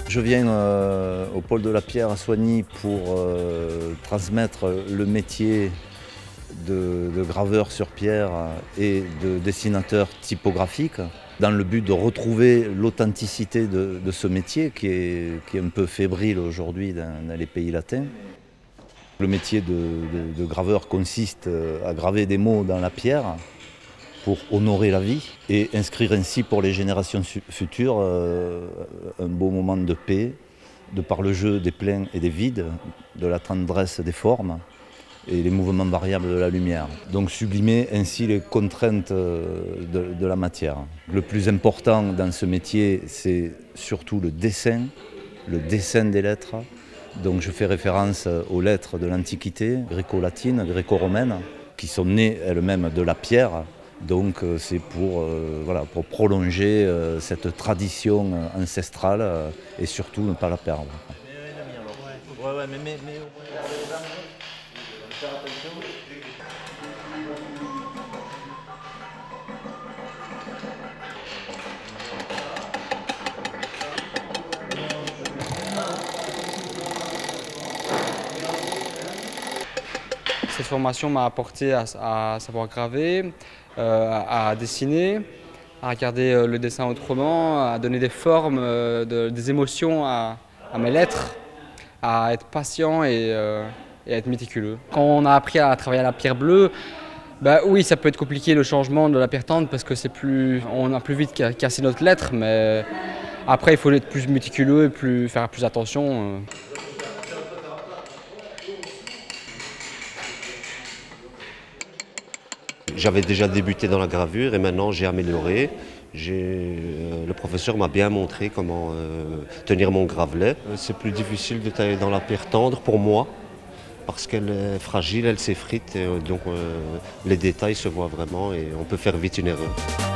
Je viens au pôle de la pierre à Soignies pour transmettre le métier de graveur sur pierre et de dessinateur typographique dans le but de retrouver l'authenticité de ce métier qui est un peu fébrile aujourd'hui dans les pays latins. Le métier de graveur consiste à graver des mots dans la pierre pour honorer la vie et inscrire ainsi pour les générations futures un beau moment de paix, de par le jeu des pleins et des vides, de la tendresse des formes et les mouvements variables de la lumière. Donc sublimer ainsi les contraintes de la matière. Le plus important dans ce métier, c'est surtout le dessin des lettres. Donc je fais référence aux lettres de l'Antiquité, gréco-latines, gréco-romaines, qui sont nées elles-mêmes de la pierre. Donc c'est pour prolonger cette tradition ancestrale et surtout ne pas la perdre. Cette formation m'a apporté à savoir graver, à dessiner, à regarder le dessin autrement, à donner des formes, des émotions à mes lettres, à être patient et à être méticuleux. Quand on a appris à travailler à la pierre bleue, bah oui, ça peut être compliqué le changement de la pierre tendre parce que on a plus vite cassé notre lettre, mais après il faut être plus méticuleux et faire plus attention. J'avais déjà débuté dans la gravure et maintenant j'ai amélioré. Le professeur m'a bien montré comment tenir mon gravelet. C'est plus difficile de tailler dans la pierre tendre pour moi parce qu'elle est fragile, elle s'effrite, donc les détails se voient vraiment et on peut faire vite une erreur.